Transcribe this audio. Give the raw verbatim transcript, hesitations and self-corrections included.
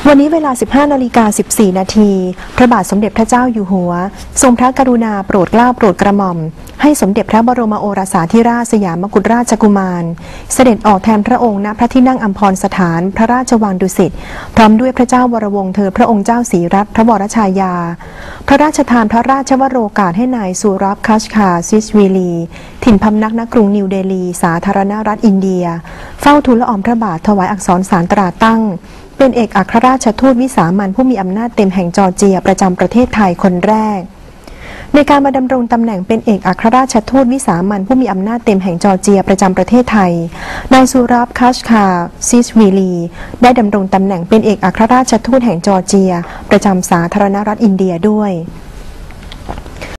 วันนี้เวลา สิบห้านาฬิกาสิบสี่นาทีพระบาทสมเด็จพระเจ้าอยู่หัวทรงพระกรุณาโปรดเกล้าโปรดกระหม่อมให้สมเด็จพระบรมโอรสาธิราชสยามกุฎราชกุมารเสด็จออกแทนพระองค์ณพระที่นั่งอัมพรสถานพระราชวังดุสิตพร้อมด้วยพระเจ้าวรวงศ์เธอพระองค์เจ้าศรีรัตน์พระวรชายาพระราชทานพระราชวโรกาสให้นายซูรับคัชคาซิสวีลีถิ่นพำนักณกรุงนิวเดลีสาธารณรัฐอินเดียเฝ้าทูลละอองพระบาทถวายอักษรสารตราตั้งเป็นเอกอัครราชทูตวิสามัญผู้มีอำนาจเต็มแห่งจอร์เจียประจำประเทศไทยคนแรกในการมาดำรงตำแหน่งเป็นเอกอัครราชทูตวิสามัญผู้มีอำนาจเต็มแห่งจอร์เจียประจำประเทศไทยนายซูรับคัชคาซิสวีลีได้ดำรงตำแหน่งเป็นเอกอัครราชทูตแห่งจอร์เจียประจำสาธารณรัฐอินเดียด้วย